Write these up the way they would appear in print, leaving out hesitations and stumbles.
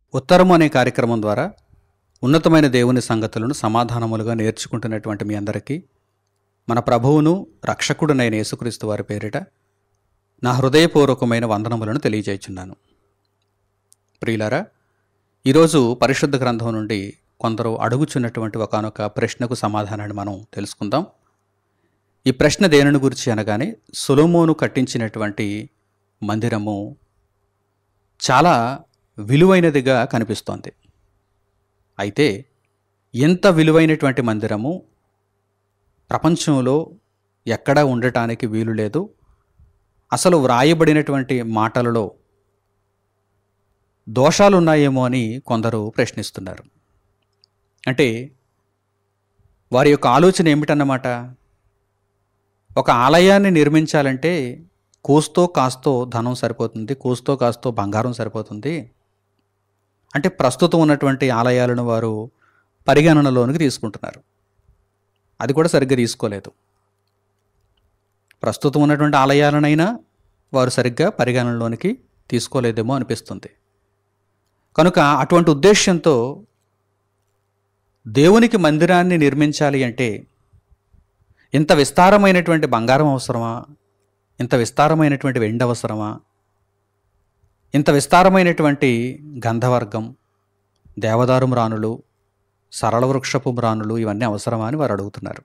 ఉత్తరము అనే కార్యక్రమం ద్వారా ఉన్నతమైన దేవుని సంగతులను సమాధానములుగా నేర్చుకుంటున్నటువంటి మీ అందరికీ మన ప్రభువును రక్షకుడునైన యేసుక్రీస్తు వారి పేరిట నా హృదయపూర్వకమైన వందనములను తెలియజేయుచున్నాను. ప్రియులారా, ఈరోజు పరిశుద్ధ గ్రంథం నుండి కొందరు అడుగుచున్నటువంటి ఒకానొక ప్రశ్నకు సమాధానాన్ని మనం తెలుసుకుందాం. ఈ ప్రశ్న దేనిని గురించి అనగానే, సొలొమోను కట్టించినటువంటి మందిరము చాలా విలువైనదిగా కనిపిస్తోంది. అయితే ఎంత విలువైనటువంటి మందిరము ప్రపంచంలో ఎక్కడా ఉండటానికి వీలు లేదు. అసలు వ్రాయబడినటువంటి మాటలలో దోషాలున్నాయేమో అని కొందరు ప్రశ్నిస్తున్నారు. అంటే వారి యొక్క ఆలోచన ఏమిటన్నమాట, ఒక ఆలయాన్ని నిర్మించాలంటే కోస్తో కాస్తో ధనం సరిపోతుంది, కోస్తో కాస్తో బంగారం సరిపోతుంది. అంటే ప్రస్తుతం ఉన్నటువంటి ఆలయాలను వారు పరిగణనలోనికి తీసుకుంటున్నారు. అది కూడా సరిగ్గా తీసుకోలేదు. ప్రస్తుతం ఉన్నటువంటి ఆలయాలనైనా వారు సరిగ్గా పరిగణనలోనికి తీసుకోలేదేమో అనిపిస్తుంది. కనుక అటువంటి ఉద్దేశ్యంతో దేవునికి మందిరాన్ని నిర్మించాలి అంటే ఇంత విస్తారమైనటువంటి బంగారం అవసరమా? ఇంత విస్తారమైనటువంటి వెండి అవసరమా? ఇంత విస్తారమైనటువంటి గంధవర్గం, దేవదారు మ్రానులు, సరళ వృక్షపు మ్రానులు ఇవన్నీ అవసరమా అని వారు అడుగుతున్నారు.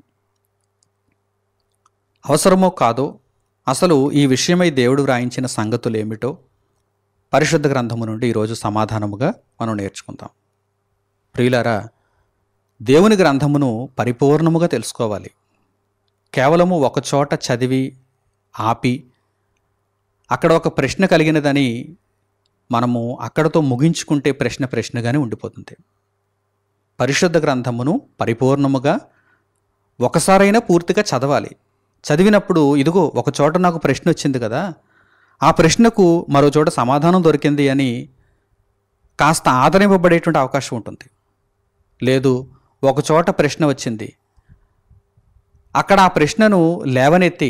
అవసరమో కాదో, అసలు ఈ విషయమై దేవుడు వ్రాయించిన సంగతులు ఏమిటో పరిశుద్ధ గ్రంథము నుండి ఈరోజు సమాధానముగా మనం నేర్చుకుందాం. ప్రియులారా, దేవుని గ్రంథమును పరిపూర్ణముగా తెలుసుకోవాలి. కేవలము ఒక చోట చదివి ఆపి అక్కడ ఒక ప్రశ్న కలిగినదని మనము అక్కడతో ముగించుకుంటే ప్రశ్నగానే ఉండిపోతుంది. పరిశుద్ధ గ్రంథమును పరిపూర్ణముగా ఒకసారైనా పూర్తిగా చదవాలి. చదివినప్పుడు ఇదిగో ఒక చోట నాకు ప్రశ్న వచ్చింది కదా, ఆ ప్రశ్నకు మరో చోట సమాధానం దొరికింది అని కాస్త ఆదరింపబడేటువంటి అవకాశం ఉంటుంది. లేదు, ఒక చోట ప్రశ్న వచ్చింది, అక్కడ ఆ ప్రశ్నను లేవనెత్తి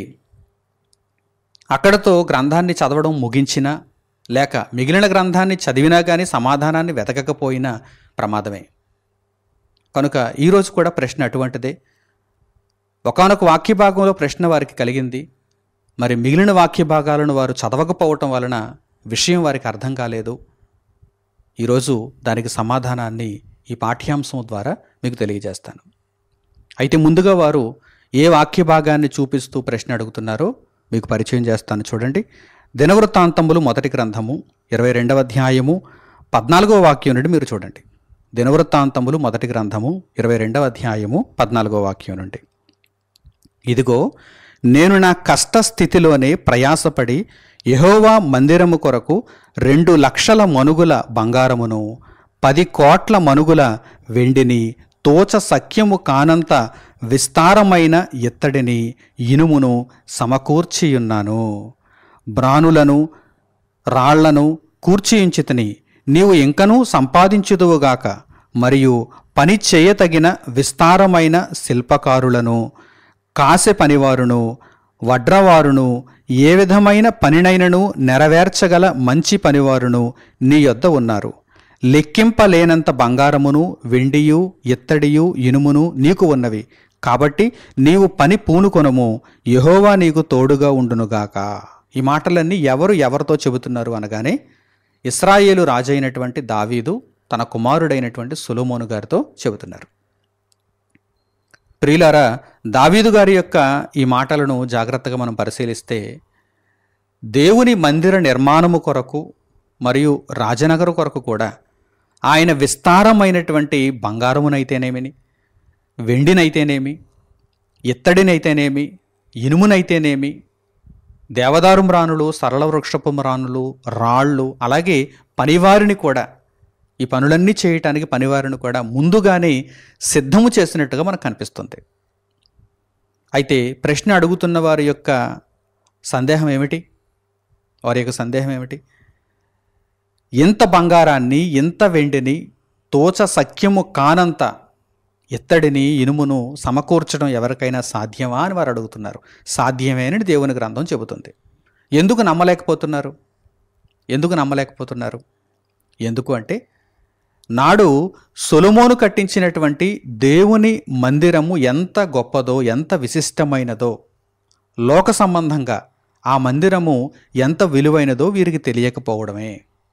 అక్కడతో గ్రంథాన్ని చదవడం ముగించినా, లేక మిగిలిన గ్రంథాన్ని చదివినా కానీ సమాధానాన్ని వెతకకపోయినా ప్రమాదమే. కనుక ఈరోజు కూడా ప్రశ్న అటువంటిదే. ఒకానొక వాక్య భాగంలో ప్రశ్న వారికి కలిగింది, మరి మిగిలిన వాక్య భాగాలను వారు చదవకపోవటం వలన విషయం వారికి అర్థం కాలేదు. ఈరోజు దానికి సమాధానాన్ని ఈ పాఠ్యాంశం ద్వారా మీకు తెలియజేస్తాను. అయితే ముందుగా వారు ఏ వాక్య భాగాన్ని చూపిస్తూ ప్రశ్న అడుగుతున్నారో మీకు పరిచయం చేస్తాను. చూడండి, దినవృత్తాంతములు మొదటి గ్రంథము 22వ అధ్యాయము 14వ వాక్యం నుండి మీరు చూడండి. దినవృత్తాంతములు మొదటి గ్రంథము 22వ అధ్యాయము 14వ వాక్యం నుండి. ఇదిగో, నేను నా కష్ట స్థితిలోనే ప్రయాసపడి యెహోవా మందిరము కొరకు 2 లక్షల మనుగుల బంగారమును 10 కోట్ల మనుగుల వెండిని తోచ సఖ్యము కానంత విస్తారమైన ఇత్తడిని ఇనుమును సమకూర్చియున్నాను. బ్రానులను రాళ్లను కూర్చియుంచితిని. నీవు ఇంకనూ సంపాదించుదువుగాక. మరియు పని చేయతగిన విస్తారమైన శిల్పకారులను, కాసె పనివారును, వడ్రవారును, ఏ విధమైన పనినైనను నెరవేర్చగల మంచి పనివారును నీ యొద్ద ఉన్నారు. లెక్కింపలేనంత బంగారమును, వెండియు, ఇత్తడియు, ఇనుమును నీకు ఉన్నవి. కాబట్టి నీవు పని పూనుకొనుము, యెహోవా నీకు తోడుగా ఉండునుగాక. ఈ మాటలన్నీ ఎవరితో చెబుతున్నారు అనగానే, ఇశ్రాయేలు రాజు అయినటువంటి దావీదు తన కుమారుడైనటువంటి సొలొమోను గారితో చెబుతున్నారు. ప్రియులారా, దావీదు గారి యొక్క ఈ మాటలను జాగ్రత్తగా మనం పరిశీలిస్తే, దేవుని మందిర నిర్మాణము కొరకు మరియు రాజనగరు కొరకు కూడా ఆయన విస్తారమైనటువంటి బంగారమునైతేనేమి, వెండినైతేనేమి, ఇత్తడినైతేనేమి, ఇనుమునైతేనేమి, దేవదారు మ్రానులు, సరళ వృక్షపు మ్రానులు, రాళ్ళు, అలాగే పనివారిని కూడా, ఈ పనులన్నీ చేయటానికి పనివారిని కూడా ముందుగానే సిద్ధము చేసినట్టుగా మనకు కనిపిస్తుంది. అయితే ప్రశ్న అడుగుతున్న వారి యొక్క సందేహం ఏమిటి? ఇంత బంగారాన్ని, ఇంత వెండిని, తోచ సఖ్యము కానంత ఇత్తడిని, ఇనుమును సమకూర్చడం ఎవరికైనా సాధ్యమా అని వారు అడుగుతున్నారు. సాధ్యమేనని దేవుని గ్రంథం చెబుతుంది. ఎందుకు నమ్మలేకపోతున్నారు? ఎందుకు అంటే నాడు సొలొమోను కట్టించినటువంటి దేవుని మందిరము ఎంత గొప్పదో, ఎంత విశిష్టమైనదో, లోక సంబంధంగా ఆ మందిరము ఎంత విలువైనదో వీరికి తెలియకపోవడమే.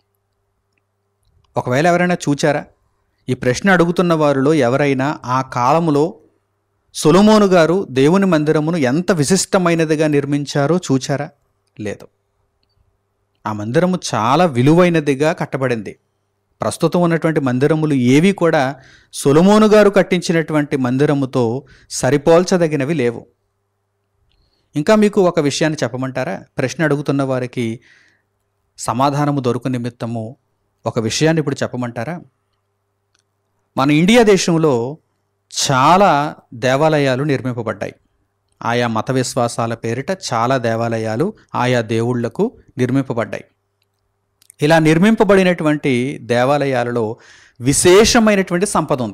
ఒకవేళ ఎవరైనా చూచారా? ఈ ప్రశ్న అడుగుతున్న వారిలో ఎవరైనా ఆ కాలములో సొలొమోను గారు దేవుని మందిరమును ఎంత విశిష్టమైనదిగా నిర్మించారో చూచారా? లేదు. ఆ మందిరము చాలా విలువైనదిగా కట్టబడింది. ప్రస్తుతం ఉన్నటువంటి మందిరములు ఏవి కూడా సొలొమోను గారు కట్టించినటువంటి మందిరముతో సరిపోల్చదగినవి లేవు. ఇంకా మీకు ఒక విషయాన్ని చెప్పమంటారా? ప్రశ్న అడుగుతున్న వారికి సమాధానము దొరుకు నిమిత్తము ఒక విషయాన్ని ఇప్పుడు చెప్పమంటారా? మన ఇండియా దేశంలో చాలా దేవాలయాలు నిర్మింపబడ్డాయి. ఆయా మత విశ్వాసాల పేరిట చాలా దేవాలయాలు ఆయా దేవుళ్లకు నిర్మింపబడ్డాయి. ఇలా నిర్మింపబడినటువంటి దేవాలయాలలో విశేషమైనటువంటి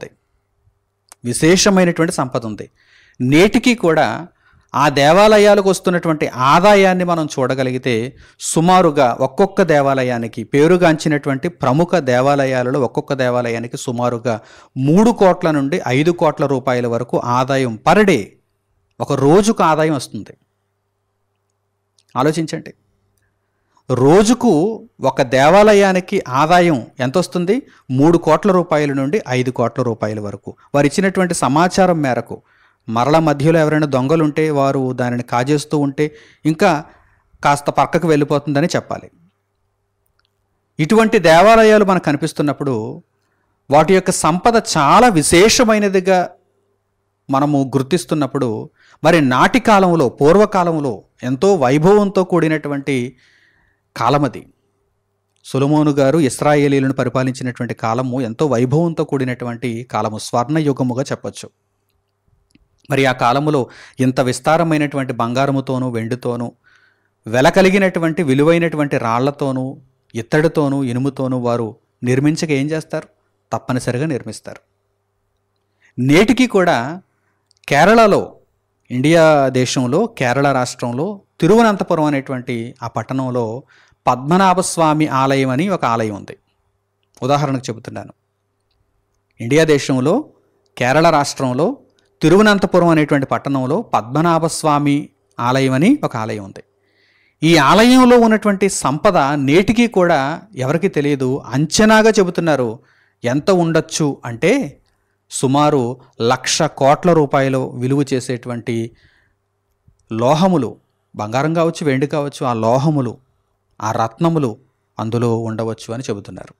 సంపద ఉంది. నేటికి కూడా ఆ దేవాలయాలకు వస్తున్నటువంటి ఆదాయాన్ని మనం చూడగలిగితే సుమారుగా ఒక్కొక్క దేవాలయానికి, పేరుగాంచినటువంటి ప్రముఖ దేవాలయాలలో ఒక్కొక్క దేవాలయానికి సుమారుగా 3 కోట్ల నుండి 5 కోట్ల రూపాయల వరకు ఆదాయం పర్ డే, ఒక రోజుకు ఆదాయం వస్తుంది. ఆలోచించండి. రోజుకు ఒక దేవాలయానికి ఆదాయం ఎంత వస్తుంది? 3 కోట్ల రూపాయల నుండి 5 కోట్ల రూపాయల వరకు. వారు ఇచ్చినటువంటి సమాచారం మేరకు, మరల మధ్యలో ఎవరైనా దొంగలుంటే వారు దానిని కాజేస్తూ ఉంటే ఇంకా కాస్త పక్కకు వెళ్ళిపోతుందని చెప్పాలి. ఇటువంటి దేవాలయాలు మనకు కనిపిస్తున్నప్పుడు వాటి యొక్క సంపద చాలా విశేషమైనదిగా మనము గుర్తిస్తున్నప్పుడు, మరి నాటి కాలంలో, పూర్వకాలంలో ఎంతో వైభవంతో కూడినటువంటి కాలమది. సొలొమోను గారు ఇశ్రాయేలీలను పరిపాలించినటువంటి కాలము ఎంతో వైభవంతో కూడినటువంటి కాలము, స్వర్ణయుగముగా చెప్పచ్చు. మరి ఆ కాలములో ఇంత విస్తారమైనటువంటి బంగారముతోనూ, వెండితోనూ, వెల కలిగినటువంటి విలువైనటువంటి రాళ్లతోనూ, ఇత్తడితోనూ, ఇనుముతోనూ వారు నిర్మించక ఏం చేస్తారు? తప్పనిసరిగా నిర్మిస్తారు. నేటికి కూడా కేరళలో, ఇండియా దేశంలో కేరళ రాష్ట్రంలో తిరువనంతపురం అనేటువంటి ఆ పట్టణంలో పద్మనాభస్వామి ఆలయం అని ఒక ఆలయం ఉంది. ఉదాహరణకు చెబుతున్నాను. ఇండియా దేశంలో కేరళ రాష్ట్రంలో తిరువనంతపురం అనేటువంటి పట్టణంలో పద్మనాభస్వామి ఆలయం అని ఒక ఆలయం ఉంది. ఈ ఆలయంలో ఉన్నటువంటి సంపద నేటికి కూడా ఎవరికి తెలియదు. అంచనాగా చెబుతున్నారు. ఎంత ఉండొచ్చు అంటే సుమారు 1,00,000 కోట్ల రూపాయలు విలువ చేసేటువంటి లోహములు, బంగారం కావచ్చు, వెండి కావచ్చు, ఆ లోహములు, ఆ రత్నములు అందులో ఉండవచ్చు అని చెబుతున్నారు.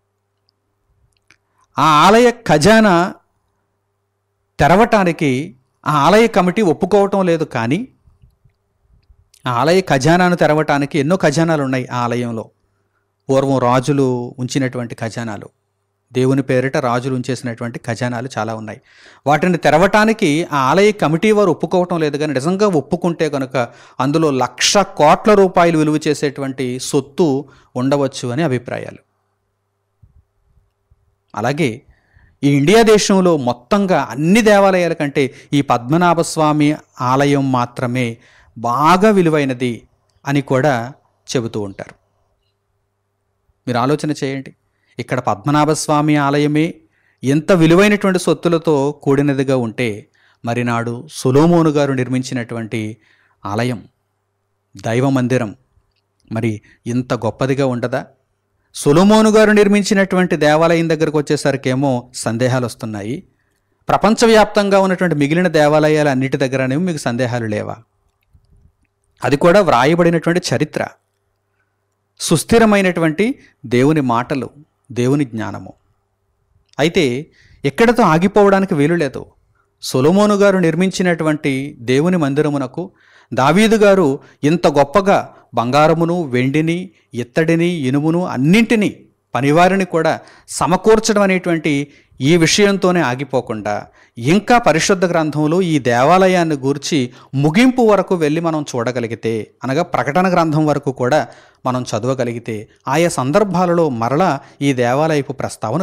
ఆ ఆలయ ఖజానా తెరవటానికి ఆ ఆలయ కమిటీ ఒప్పుకోవటం లేదు. కానీ ఆ ఆలయ ఖజానాను తెరవటానికి ఎన్నో ఖజానాలు ఉన్నాయి ఆ ఆలయంలో. పూర్వం రాజులు ఉంచినటువంటి ఖజానాలు, దేవుని పేరిట రాజులు ఉంచేసినటువంటి ఖజానాలు చాలా ఉన్నాయి. వాటిని తెరవటానికి ఆ ఆలయ కమిటీ వారు ఒప్పుకోవటం లేదు. కానీ నిజంగా ఒప్పుకుంటే కనుక అందులో 1,00,000 కోట్ల రూపాయలు విలువ చేసేటువంటి సొత్తు ఉండవచ్చు అని అభిప్రాయాలు. అలాగే ఈ ఇండియా దేశంలో మొత్తంగా అన్ని దేవాలయాల కంటే ఈ పద్మనాభస్వామి ఆలయం మాత్రమే బాగా విలువైనది అని కూడా చెబుతూ ఉంటారు. మీరు ఆలోచన చేయండి. ఇక్కడ పద్మనాభస్వామి ఆలయమే ఎంత విలువైనటువంటి సొత్తులతో కూడినదిగా ఉంటే, మరి నాడు సొలొమోను గారు నిర్మించినటువంటి ఆలయం, దైవ మందిరం మరి ఇంత గొప్పదిగా ఉండదా? సొలొమోను గారు నిర్మించినటువంటి దేవాలయం దగ్గరకు వచ్చేసరికేమో సందేహాలు వస్తున్నాయి. ప్రపంచవ్యాప్తంగా ఉన్నటువంటి మిగిలిన దేవాలయాలు అన్నిటి దగ్గరనేమో మీకు సందేహాలు లేవా? అది కూడా వ్రాయబడినటువంటి చరిత్ర, సుస్థిరమైనటువంటి దేవుని మాటలు, దేవుని జ్ఞానము. అయితే ఎక్కడితో ఆగిపోవడానికి వీలు లేదు. సొలొమోను గారు నిర్మించినటువంటి దేవుని మందిరమునకు దావీదు గారు ఇంత గొప్పగా బంగారమును, వెండిని, ఇత్తడిని, ఇనుమును, అన్నింటినీ, పనివారిని కూడా సమకూర్చడం అనేటువంటి ఈ విషయంతోనే ఆగిపోకుండా ఇంకా పరిశుద్ధ గ్రంథంలో ఈ దేవాలయాన్ని గూర్చి ముగింపు వరకు వెళ్ళి మనం చూడగలిగితే, అనగా ప్రకటన గ్రంథం వరకు కూడా మనం చదవగలిగితే ఆయా సందర్భాలలో మరలా ఈ దేవాలయపు ప్రస్తావన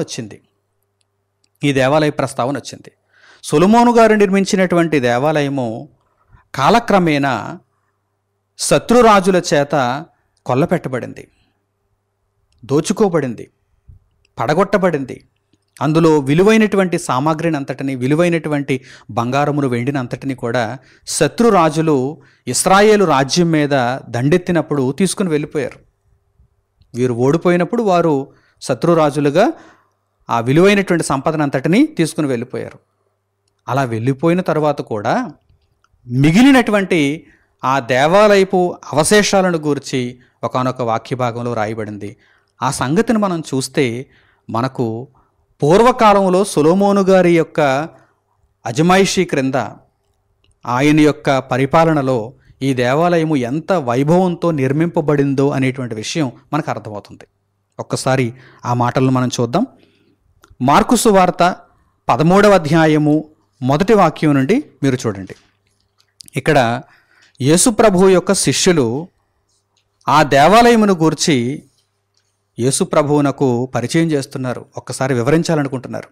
వచ్చింది. సొలొమోను గారు నిర్మించినటువంటి దేవాలయము కాలక్రమేణా శత్రురాజుల చేత కొల్లపెట్టబడింది, దోచుకోబడింది, పడగొట్టబడింది, అందులో విలువైనటువంటి సామాగ్రిని అంతటిని, విలువైనటువంటి బంగారమును వెండిని అంతటిని కూడా శత్రురాజులు ఇశ్రాయేలు రాజ్యం మీద దండెత్తినప్పుడు తీసుకుని వెళ్ళిపోయారు. వీరు ఓడిపోయినప్పుడు వారు శత్రురాజులుగా ఆ విలువైనటువంటి సంపదను అంతటిని తీసుకుని వెళ్ళిపోయారు. అలా వెళ్ళిపోయిన తర్వాత కూడా మిగిలినటువంటి ఆ దేవాలయపు అవశేషాలను గూర్చి ఒకానొక వాక్య భాగంలో రాయబడింది. ఆ సంగతిని మనం చూస్తే మనకు పూర్వకాలంలో సొలొమోను గారి యొక్క అజమాయిషీ క్రింద, ఆయన యొక్క పరిపాలనలో ఈ దేవాలయము ఎంత వైభవంతో నిర్మింపబడిందో అనేటువంటి విషయం మనకు అర్థమవుతుంది. ఒక్కసారి ఆ మాటలను మనం చూద్దాం. మార్కు సువార్త 13వ అధ్యాయము 1వ వాక్యం నుండి మీరు చూడండి. ఇక్కడ యేసు ప్రభువు యొక్క శిష్యులు ఆ దేవాలయమును గూర్చి యేసు ప్రభువునకు పరిచయం చేస్తున్నారు. ఒక్కసారి వివరించాలనుకుంటున్నారు.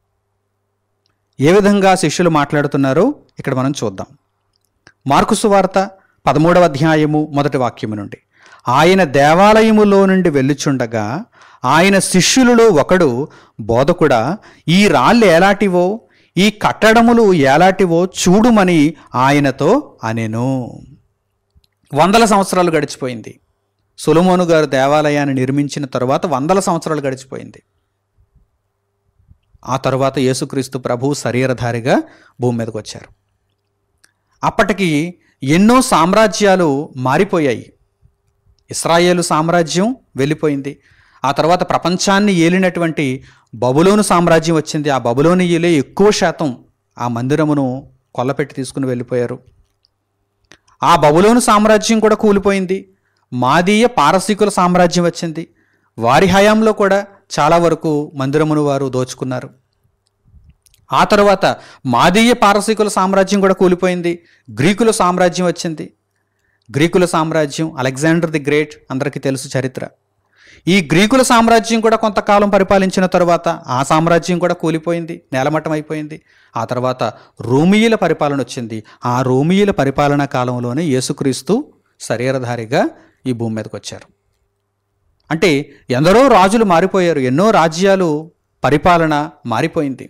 ఏ విధంగా శిష్యులు మాట్లాడుతున్నారో ఇక్కడ మనం చూద్దాం. మార్కు సువార్త 13వ అధ్యాయము 1వ వాక్యము నుండి, ఆయన దేవాలయములో నుండి వెళ్ళుచుండగా ఆయన శిష్యులలో ఒకడు, బోధకుడా, ఈ రాళ్ళు ఎలాంటివో, ఈ కట్టడములు ఎలాంటివో చూడుమని ఆయనతో అనెను. 100 సంవత్సరాలు గడిచిపోయింది. సొలొమోను గారు దేవాలయాన్ని నిర్మించిన తరువాత 100 సంవత్సరాలు గడిచిపోయింది. ఆ తరువాత యేసుక్రీస్తు ప్రభువు శరీరధారిగా భూమి మీదకి వచ్చారు. అప్పటికి ఎన్నో సామ్రాజ్యాలు మారిపోయాయి. ఇశ్రాయేలు సామ్రాజ్యం వెళ్ళిపోయింది. ఆ తర్వాత ప్రపంచాన్ని ఏలినటువంటి బబులోను సామ్రాజ్యం వచ్చింది. ఆ బబులోనీయులే ఎక్కువ శాతం ఆ మందిరమును కొల్లపెట్టి తీసుకుని వెళ్ళిపోయారు. ఆ బబులోను సామ్రాజ్యం కూడా కూలిపోయింది. మాదీయ పారసీకుల సామ్రాజ్యం వచ్చింది. వారి హయాంలో కూడా చాలా వరకు మందిరమును వారు దోచుకున్నారు. ఆ తర్వాత మాదీయ పారసీకుల సామ్రాజ్యం కూడా కూలిపోయింది. గ్రీకుల సామ్రాజ్యం వచ్చింది. గ్రీకుల సామ్రాజ్యం, అలెగ్జాండర్ ది గ్రేట్ అందరికీ తెలుసు చరిత్ర. ఈ గ్రీకుల సామ్రాజ్యం కూడా కొంతకాలం పరిపాలించిన తర్వాత ఆ సామ్రాజ్యం కూడా కూలిపోయింది, నేలమట్టం అయిపోయింది. ఆ తర్వాత రోమియుల పరిపాలన వచ్చింది. ఆ రోమియుల పరిపాలనా కాలంలోనే యేసుక్రీస్తు శరీరధారిగా ఈ భూమి మీదకి వచ్చారు. అంటే ఎందరో రాజులు మారిపోయారు, ఎన్నో రాజ్యాలు పరిపాలన మారిపోయింది.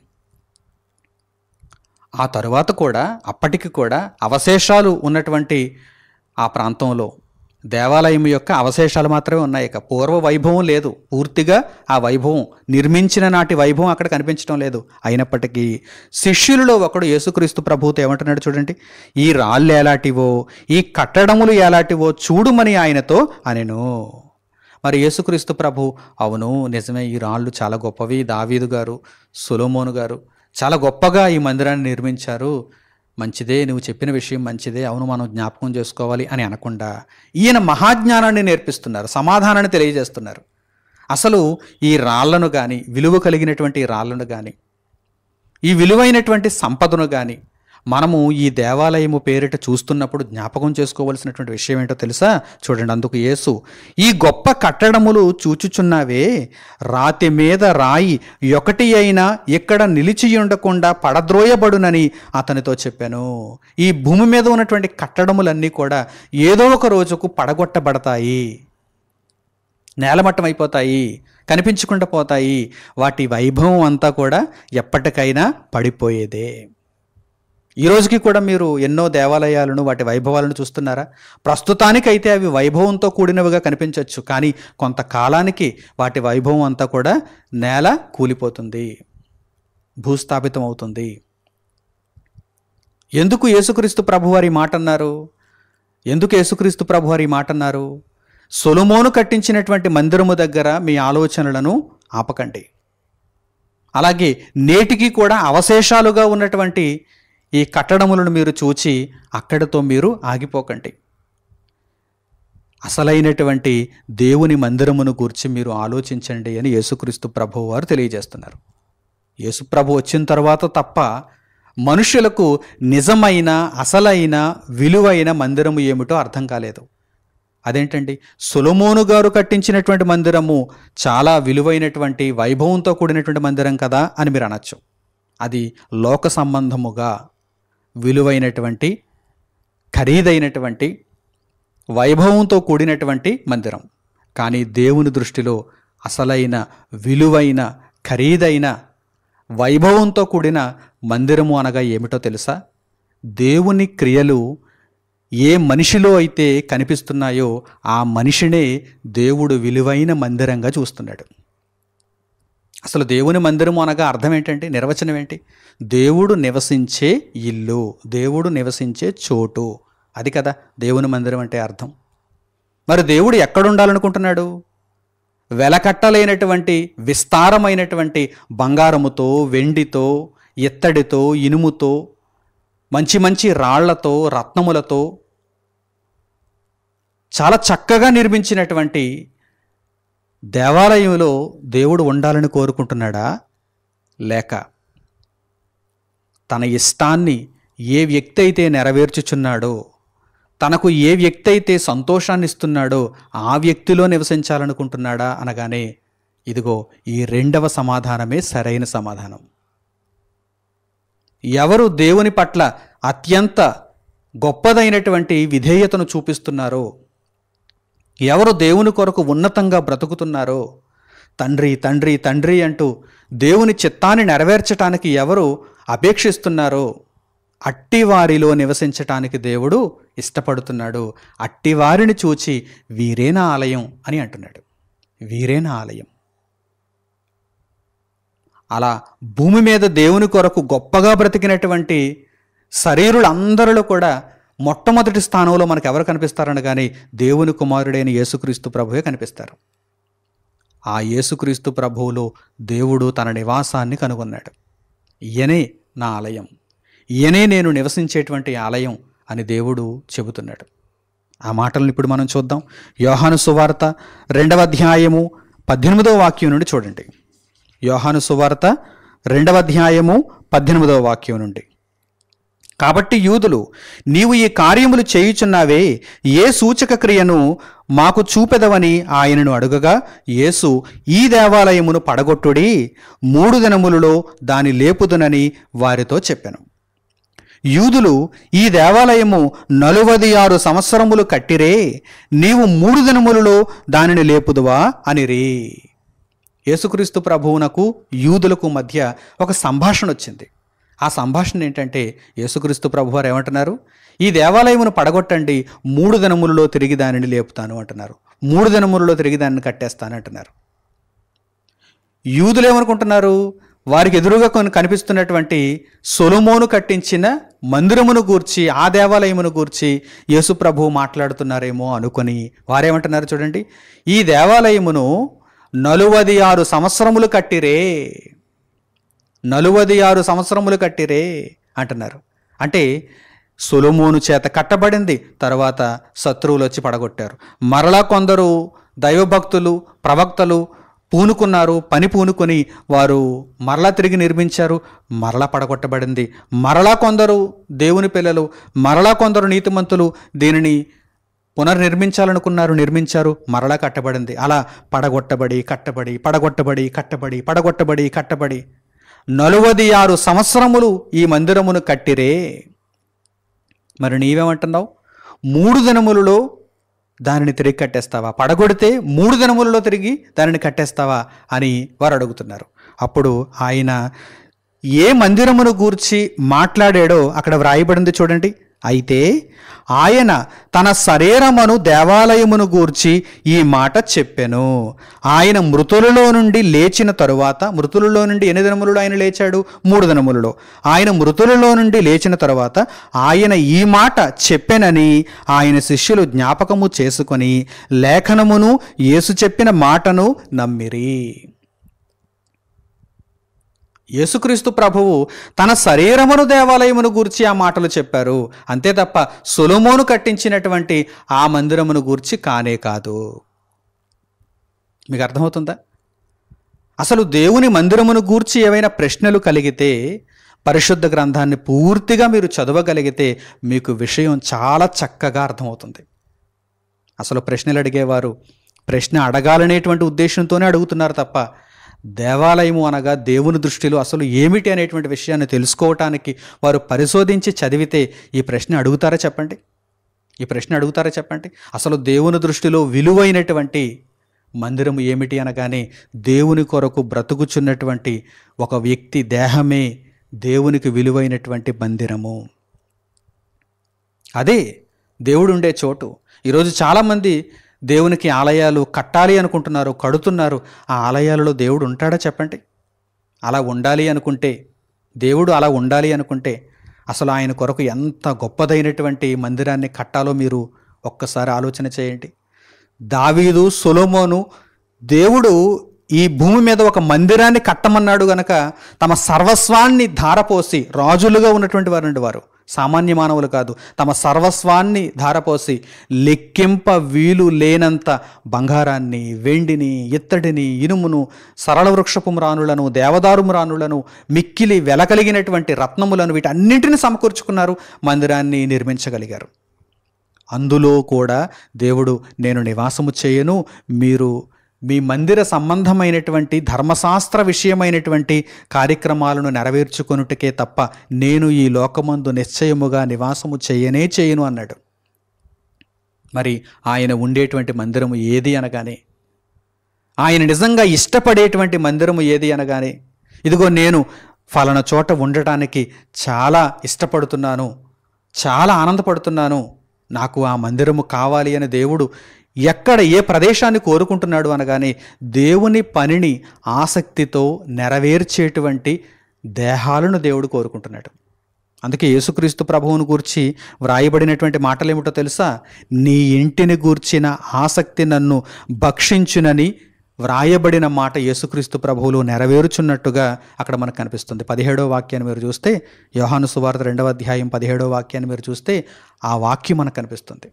ఆ తరువాత కూడా అప్పటికి కూడా అవశేషాలు ఉన్నటువంటి ఆ ప్రాంతంలో దేవాలయం యొక్క అవశేషాలు మాత్రమే ఉన్నాయి. ఇక పూర్వ వైభవం లేదు. పూర్తిగా ఆ వైభవం, నిర్మించిన నాటి వైభవం అక్కడ కనిపించడం లేదు. అయినప్పటికీ శిష్యులలో ఒకడు యేసుక్రీస్తు ప్రభువుతో ఏమంటున్నాడు చూడండి, ఈ రాళ్ళు ఎలాంటివో, ఈ కట్టడములు ఎలాంటివో చూడుమని ఆయనతో అనెను. మరి యేసుక్రీస్తు ప్రభు, అవును నిజమే, ఈ రాళ్ళు చాలా గొప్పవి, దావీదు గారు, సొలొమోను గారు చాలా గొప్పగా ఈ మందిరాన్ని నిర్మించారు, మంచిదే, నువ్వు చెప్పిన విషయం మంచిదే, అవును మనం జ్ఞాపకం చేసుకోవాలి అని అనకుండా ఈయన మహాజ్ఞానాన్ని నేర్పిస్తున్నారు, సమాధానాన్ని తెలియజేస్తున్నారు. అసలు ఈ రాళ్లను కానీ, విలువ కలిగినటువంటి రాళ్లను కానీ, ఈ విలువైనటువంటి సంపదను కానీ మనము ఈ దేవాలయము పేరిట చూస్తున్నప్పుడు జ్ఞాపకం చేసుకోవలసినటువంటి విషయం ఏంటో తెలుసా? చూడండి, అందుకు యేసు, ఈ గొప్ప కట్టడములు చూచుచున్నావే, రాతి మీద రాయి ఒకటి అయినా ఇక్కడ నిలిచి ఉండకుండా పడద్రోయబడునని అతనితో చెప్పాను. ఈ భూమి మీద ఉన్నటువంటి కట్టడములన్నీ కూడా ఏదో ఒక రోజుకు పడగొట్టబడతాయి, నేలమట్టం అయిపోతాయి, కనిపించకుండా పోతాయి. వాటి వైభవం అంతా కూడా ఎప్పటికైనా పడిపోయేదే. ఈ రోజుకి కూడా మీరు ఎన్నో దేవాలయాలను, వాటి వైభవాలను చూస్తున్నారా? ప్రస్తుతానికైతే అవి వైభవంతో కూడినవిగా కనిపించవచ్చు, కానీ కొంతకాలానికి వాటి వైభవం అంతా కూడా నేల కూలిపోతుంది, భూస్థాపితం అవుతుంది. ఎందుకు యేసుక్రీస్తు ప్రభువారి మాట అన్నారు? ఎందుకు యేసుక్రీస్తు ప్రభువారి మాట అన్నారు? సొలొమోను కట్టించినటువంటి మందిరము దగ్గర మీ ఆలోచనలను ఆపకండి. అలాగే నేటికి కూడా అవశేషాలుగా ఉన్నటువంటి ఈ కట్టడములను మీరు చూచి అక్కడితో మీరు ఆగిపోకండి. అసలైనటువంటి దేవుని మందిరమును గూర్చి మీరు ఆలోచించండి అని యేసుక్రీస్తు ప్రభువు వారు తెలియజేస్తున్నారు. యేసు ప్రభు వచ్చిన తర్వాత తప్ప మనుషులకు నిజమైన, అసలైన, విలువైన మందిరము ఏమిటో అర్థం కాలేదు. అదేంటండి, సొలొమోను గారు కట్టించినటువంటి మందిరము చాలా విలువైనటువంటి, వైభవంతో కూడినటువంటి మందిరం కదా అని మీరు అనొచ్చు. అది లోక సంబంధముగా విలువైనటువంటి, ఖరీదైనటువంటి, వైభవంతో కూడినటువంటి మందిరం. కానీ దేవుని దృష్టిలో అసలైన, విలువైన, ఖరీదైన వైభవంతో కూడిన మందిరము అనగా ఏమిటో తెలుసా? దేవుని క్రియలు ఏ మనిషిలో అయితే కనిపిస్తున్నాయో ఆ మనిషినే దేవుడు విలువైన మందిరంగా చూస్తున్నాడు. అసలు దేవుని మందిరము అనగా అర్థం ఏంటంటే, నిర్వచనం ఏంటి? దేవుడు నివసించే ఇల్లు, దేవుడు నివసించే చోటు. అది కదా దేవుని మందిరం అంటే అర్థం. మరి దేవుడు ఎక్కడుండాలనుకుంటున్నాడు? వెలకట్టలేనటువంటి విస్తారమైనటువంటి బంగారముతో, వెండితో, ఇత్తడితో, ఇనుముతో, మంచి మంచి రాళ్లతో, రత్నములతో చాలా చక్కగా నిర్మించినటువంటి దేవాలయంలో దేవుడు ఉండాలని కోరుకుంటున్నాడా? లేక తన ఇష్టాన్ని ఏ వ్యక్తి అయితే నెరవేర్చుచున్నాడో, తనకు ఏ వ్యక్తి అయితే సంతోషాన్ని ఇస్తున్నాడో ఆ వ్యక్తిలో నివసించాలనుకుంటున్నాడా అనగానే, ఇదిగో ఈ రెండవ సమాధానమే సరైన సమాధానం. ఎవరు దేవుని పట్ల అత్యంత గొప్పదైనటువంటి విధేయతను చూపిస్తున్నారో, ఎవరు దేవుని కొరకు ఉన్నతంగా బ్రతుకుతున్నారో, తండ్రి తండ్రి తండ్రి అంటూ దేవుని చిత్తాన్ని నెరవేర్చటానికి ఎవరు అపేక్షిస్తున్నారో అట్టివారిలో నివసించటానికి దేవుడు ఇష్టపడుతున్నాడు. అట్టివారిని చూచి వీరేనా ఆలయం అని అంటున్నాడు. వీరేనా ఆలయం. అలా భూమి మీద దేవుని కొరకు గొప్పగా బ్రతికినటువంటి శరీరులందరిలో కూడా మొట్టమొదటి స్థానంలో మనకు ఎవరు కనిపిస్తారనగానే దేవుని కుమారుడైన యేసుక్రీస్తు ప్రభువే కనిపిస్తారు. ఆ యేసుక్రీస్తు ప్రభువులో దేవుడు తన నివాసాన్ని కనుగొన్నాడు. ఈయనే నా ఆలయం, ఈయనే నేను నివసించేటువంటి ఆలయం అని దేవుడు చెబుతున్నాడు. ఆ మాటలను ఇప్పుడు మనం చూద్దాం. యోహాను సువార్త 2వ అధ్యాయము 18వ వాక్యం నుండి చూడండి. యోహాను సువార్త 2వ అధ్యాయము 18వ వాక్యం నుండి. కాబట్టి యూదులు, నీవు ఈ కార్యములు చేయుచున్నావే, ఏ సూచక క్రియను మాకు చూపెదవని ఆయనను అడుగగా, యేసు, ఈ దేవాలయమును పడగొట్టుడి, 3 దినములలో దాని లేపుదునని వారితో చెప్పెను. యూదులు, ఈ దేవాలయము 46 సంవత్సరములు కట్టిరే, నీవు 3 దినములలో దానిని లేపుదువా అనిరి. యేసుక్రీస్తు ప్రభువునకు యూదులకు మధ్య ఒక సంభాషణ వచ్చింది. ఆ సంభాషణ ఏంటంటే, యేసుక్రీస్తు ప్రభువారు ఏమంటున్నారు? ఈ దేవాలయమును పడగొట్టండి, 3 దినములలో తిరిగి దానిని లేపుతాను అంటున్నారు. 3 దినములలో తిరిగి దానిని కట్టేస్తాను అంటున్నారు. యూదులు ఏమనుకుంటున్నారు? వారికి ఎదురుగా కనిపిస్తున్నటువంటి సొలొమోను కట్టించిన మందిరమును గూర్చి, ఆ దేవాలయమును గూర్చి యేసు ప్రభువు మాట్లాడుతున్నారేమో అనుకొని వారేమంటున్నారు చూడండి, ఈ దేవాలయమును 46 సంవత్సరములు కట్టిరే, 46 సంవత్సరములు కట్టిరే అంటున్నారు. అంటే సొలొమోను చేత కట్టబడింది, తర్వాత శత్రువులు వచ్చి పడగొట్టారు. మరలా కొందరు దైవభక్తులు, ప్రవక్తలు పూనుకున్నారు, పని పూనుకొని వారు మరలా తిరిగి నిర్మించారు, మరలా పడగొట్టబడింది. మరలా కొందరు దేవుని పిల్లలు, మరలా కొందరు నీతిమంతులు దీనిని పునర్నిర్మించాలనుకున్నారు, నిర్మించారు, మరలా కట్టబడింది. అలా పడగొట్టబడి కట్టబడి, పడగొట్టబడి కట్టబడి, పడగొట్టబడి కట్టబడి 46 సంవత్సరములు ఈ మందిరమును కట్టిరే. మరి నీవేమంటున్నావు? 3 దినములలో దానిని తిరిగి కట్టేస్తావా? పడగొడితే 3 దినములలో తిరిగి దానిని కట్టేస్తావా అని వారు అడుగుతున్నారు. అప్పుడు ఆయన ఏ మందిరమును గూర్చి మాట్లాడాడో అక్కడ వ్రాయబడింది చూడండి. అయితే ఆయన తన శరీరమును దేవాలయమును గూర్చి ఈ మాట చెప్పెను. ఆయన మృతులలో నుండి లేచిన తరువాత, మృతులలో నుండి ఎన్ని దినములలో ఆయన లేచాడు? 3 దినములలో. ఆయన మృతులలో నుండి లేచిన తరువాత ఆయన ఈ మాట చెప్పెనని ఆయన శిష్యులు జ్ఞాపకము చేసుకొని లేఖనమును యేసు చెప్పిన మాటను నమ్మిరి. యేసుక్రీస్తు ప్రభువు తన శరీరమును దేవాలయమును గూర్చి ఆ మాటలు చెప్పారు, అంతే తప్ప సొలొమోను కట్టించినటువంటి ఆ మందిరమును గూర్చి కానే కాదు. మీకు అర్థమవుతుందా? అసలు దేవుని మందిరమును గూర్చి ఏవైనా ప్రశ్నలు కలిగితే, పరిశుద్ధ గ్రంథాన్ని పూర్తిగా మీరు చదవగలిగితే మీకు విషయం చాలా చక్కగా అర్థమవుతుంది. అసలు ప్రశ్నలు అడిగేవారు ప్రశ్న అడగాలనేటువంటి ఉద్దేశంతోనే అడుగుతున్నారు తప్ప దేవాలయము అనగా దేవుని దృష్టిలో అసలు ఏమిటి అనేటువంటి విషయాన్ని తెలుసుకోవటానికి వారు పరిశోధించి చదివితే ఈ ప్రశ్న అడుగుతారా చెప్పండి? ఈ ప్రశ్న అడుగుతారా చెప్పండి? అసలు దేవుని దృష్టిలో విలువైనటువంటి మందిరము ఏమిటి అనగానే దేవుని కొరకు బ్రతుకుచున్నటువంటి ఒక వ్యక్తి దేహమే దేవునికి విలువైనటువంటి మందిరము. అదే దేవుడు ఉండే చోటు. ఈరోజు చాలామంది దేవునికి ఆలయాలు కట్టాలి అనుకుంటున్నారు, కడుతున్నారు. ఆ ఆలయాలలో దేవుడు ఉంటాడా చెప్పండి? అలా ఉండాలి అనుకుంటే, దేవుడు అలా ఉండాలి అనుకుంటే అసలు ఆయన కొరకు ఎంత గొప్పదైనటువంటి మందిరాన్ని కట్టాలో మీరు ఒక్కసారి ఆలోచన చేయండి. దావీదు, సొలొమోను, దేవుడు ఈ భూమి మీద ఒక మందిరాన్ని కట్టమన్నాడు గనక తమ సర్వస్వాన్ని ధారపోసి, రాజులుగా ఉన్నటువంటి వారు సామాన్య మానవులు కాదు, తమ సర్వస్వాన్ని ధారపోసి లెక్కింప వీలు లేనంత బంగారాన్ని, వెండిని, ఇత్తడిని, ఇనుమును, సరళ వృక్షపు మ్రానులను, దేవదారు మ్రానులను, మిక్కిలి వెలకలిగినటువంటి రత్నములను, వీటన్నింటిని సమకూర్చుకున్నారు, మందిరాన్ని నిర్మించగలిగారు. అందులో కూడా దేవుడు నేను నివాసము చేయను, మీరు మీ మందిర సంబంధమైనటువంటి ధర్మశాస్త్ర విషయమైనటువంటి కార్యక్రమాలను నెరవేర్చుకొనుటకే తప్ప నేను ఈ లోకమందు నిశ్చయముగా నివాసము చేయను అన్నాడు. మరి ఆయన ఉండేటువంటి మందిరము ఏది అనగానే, ఆయన నిజంగా ఇష్టపడేటువంటి మందిరము ఏది అనగానే, ఇదిగో నేను ఫలానా చోట ఉండటానికి చాలా ఇష్టపడుతున్నాను, చాలా ఆనందపడుతున్నాను, నాకు ఆ మందిరము కావాలి అని దేవుడు ఎక్కడ ఏ ప్రదేశాన్ని కోరుకుంటున్నాడు అనగానే దేవుని పనిని ఆసక్తితో నెరవేర్చేటువంటి దేహాలను దేవుడు కోరుకుంటున్నాడు. అందుకే యేసుక్రీస్తు ప్రభువును గూర్చి వ్రాయబడినటువంటి మాటలు ఏమిటో తెలుసా? నీ ఇంటిని గూర్చిన ఆసక్తి నన్ను భక్షించునని వ్రాయబడిన మాట యేసుక్రీస్తు ప్రభువులు నెరవేరుచున్నట్టుగా అక్కడ మనకు కనిపిస్తుంది. 17వ వాక్యాన్ని మీరు చూస్తే, యోహాను సువార్త 2వ అధ్యాయం 17వ వాక్యాన్ని మీరు చూస్తే ఆ వాక్యం మనకు కనిపిస్తుంది.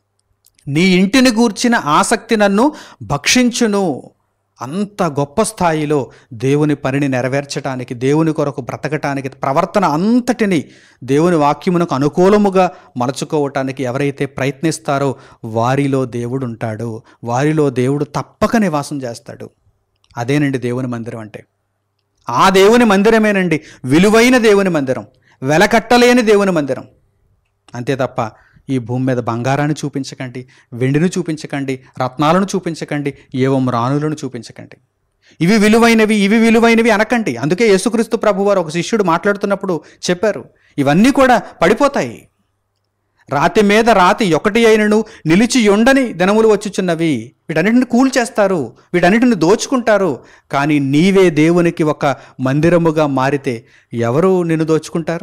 నీ ఇంటిని గూర్చిన ఆసక్తి నన్ను భక్షించును. అంత గొప్ప స్థాయిలో దేవుని పనిని నెరవేర్చడానికి, దేవుని కొరకు బ్రతకటానికి, ప్రవర్తన అంతటిని దేవుని వాక్యమునకు అనుకూలముగా మలచుకోవటానికి ఎవరైతే ప్రయత్నిస్తారో వారిలో దేవుడు ఉంటాడు, వారిలో దేవుడు తప్పక నివాసం చేస్తాడు. అదేనండి దేవుని మందిరం అంటే. ఆ దేవుని మందిరమేనండి విలువైన దేవుని మందిరం, వెలకట్టలేని దేవుని మందిరం. అంతే తప్ప ఈ భూమి మీద బంగారాన్ని చూపించకండి, వెండిని చూపించకండి, రత్నాలను చూపించకండి, ఏవో రాణులను చూపించకండి. ఇవి విలువైనవి, ఇవి విలువైనవి అనకండి. అందుకే యేసుక్రీస్తు ప్రభువారు ఒక శిష్యుడు మాట్లాడుతున్నప్పుడు చెప్పారు, ఇవన్నీ కూడా పడిపోతాయి. రాతి మీద రాతి ఒకటి అయినను నిలిచి ఉండని దినములు వచ్చుచున్నవి. వీటన్నిటిని కూల్చేస్తారు, వీటన్నిటిని దోచుకుంటారు. కానీ నీవే దేవునికి ఒక మందిరముగా మారితే ఎవరు నిన్ను దోచుకుంటారు?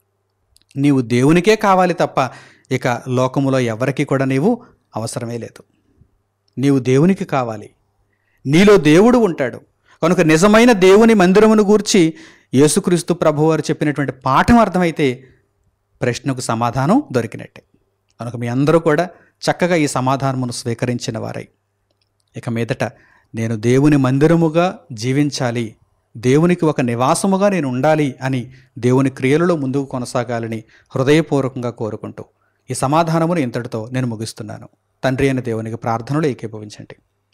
నీవు దేవునికే కావాలి తప్ప ఇక లోకములో ఎవరికి కూడా నీవు అవసరమే లేదు. నీవు దేవునికి కావాలి, నీలో దేవుడు ఉంటాడు. కనుక నిజమైన దేవుని మందిరమును గూర్చి యేసుక్రీస్తు ప్రభువారు చెప్పినటువంటి పాఠం అర్థమైతే ప్రశ్నకు సమాధానం దొరికినట్టే. కనుక మీ అందరూ కూడా చక్కగా ఈ సమాధానమును స్వీకరించిన వారై ఇక మీదట నేను దేవుని మందిరముగా జీవించాలి, దేవునికి ఒక నివాసముగా నేను ఉండాలి అని దేవుని క్రియలలో ముందుకు కొనసాగాలని హృదయపూర్వకంగా కోరుకుంటూ ఈ సమాధానమును ఇంతటితో నేను ముగిస్తున్నాను. తండ్రి అయిన దేవునికి ప్రార్థనలు ఏకీభవించండి.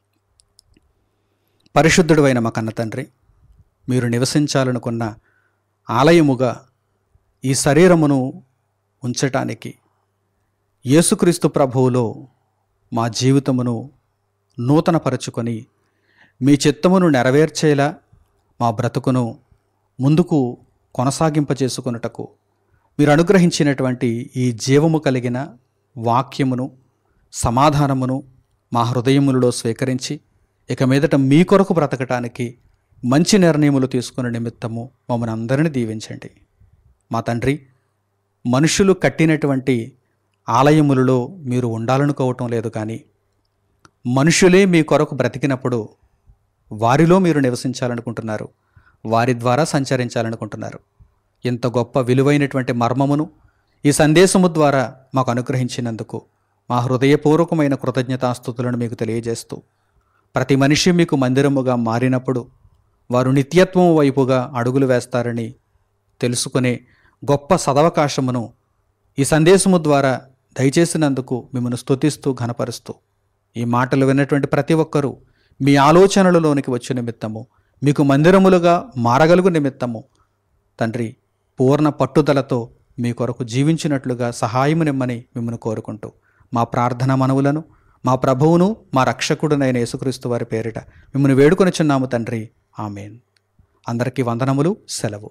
పరిశుద్ధుడు అయిన మా కన్న తండ్రి, మీరు నివసించాలనుకున్న ఆలయముగా ఈ శరీరమును ఉంచటానికి యేసుక్రీస్తు ప్రభువులో మా జీవితమును నూతనపరచుకొని మీ చిత్తమును నెరవేర్చేలా మా బ్రతుకును ముందుకు కొనసాగింపచేసుకొనుటకు మీరు అనుగ్రహించినటువంటి ఈ జీవము కలిగిన వాక్యమును, సమాధానమును మా హృదయములలో స్వీకరించి ఇక మీదట మీ కొరకు బ్రతకటానికి మంచి నిర్ణయములు తీసుకునే నిమిత్తము మమ్మల్ని అందరినీ దీవించండి. మా తండ్రి, మనుషులు కట్టినటువంటి ఆలయములలో మీరు ఉండాలనుకోవటం లేదు, కానీ మనుషులే మీ కొరకు బ్రతికినప్పుడు వారిలో మీరు నివసించాలనుకుంటున్నారు, వారి ద్వారా సంచరించాలనుకుంటున్నారు. ఇంత గొప్ప విలువైనటువంటి మర్మమును ఈ సందేశము ద్వారా మాకు అనుగ్రహించినందుకు మా హృదయపూర్వకమైన కృతజ్ఞతాస్తుతులను మీకు తెలియజేస్తూ, ప్రతి మనిషి మీకు మందిరముగా మారినప్పుడు వారు నిత్యత్వం వైపుగా అడుగులు వేస్తారని తెలుసుకునే గొప్ప సదవకాశమును ఈ సందేశము ద్వారా దయచేసినందుకు మిమ్మల్ని స్తుతిస్తూ ఘనపరుస్తూ, ఈ మాటలు విన్నటువంటి ప్రతి ఒక్కరూ మీ ఆలోచనలలోనికి వచ్చే నిమిత్తము, మీకు మందిరములుగా మారగలుగు నిమిత్తము తండ్రి పూర్ణ పట్టుదలతో మీ కొరకు జీవించినట్లుగా సహాయమునిమ్మని మిమ్మల్ని కోరుకుంటూ మా ప్రార్థన మనవులను మా ప్రభువును మా రక్షకుడునైన యేసుక్రీస్తు వారి పేరిట మిమ్మల్ని వేడుకొనుచున్నాము తండ్రి. ఆమేన్. అందరికీ వందనములు. సెలవు.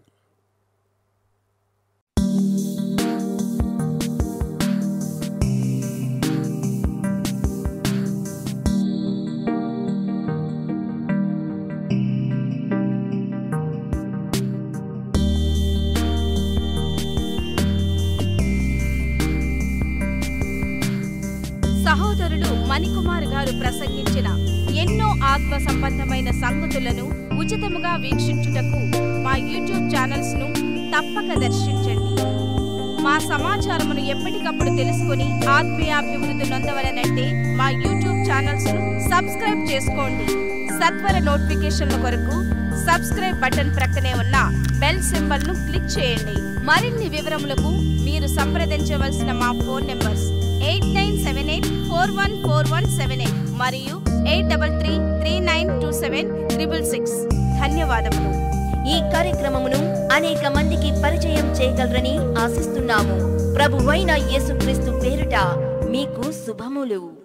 సహోదరులు మణికుమార్ గారు ప్రసంగించిన ఎన్నో ఆత్మ సంబంధమైన సంగతులను ఉచితముగా వీక్షించుటకు మా యూట్యూబ్ ఛానల్స్ ను తప్పక దర్శించండి. మా సమాచారమును ఎప్పటికప్పుడు తెలుసుకుని ఆత్మీయాభివృద్ధి నొందవలనంటే మా యూట్యూబ్ ఛానల్స్ ను సబ్స్క్రైబ్ చేసుకోండి. సత్వర నోటిఫికేషన్ల కొరకు సబ్స్క్రైబ్ బటన్ ప్రక్కనే ఉన్న బెల్ సింబల్ ను క్లిక్ చేయండి. మరిన్ని వివరములకు మీరు సంప్రదించవలసిన మా ఫోన్ నెంబర్స్ 8978414178 మరియు 8333927666. ధన్యవాదములు. ఈ కార్యక్రమమును అనేక మందికి పరిచయం చేయగలరని ఆశిస్తున్నాము. ప్రభువైన యేసుక్రీస్తు పేరిట మీకు శుభములు.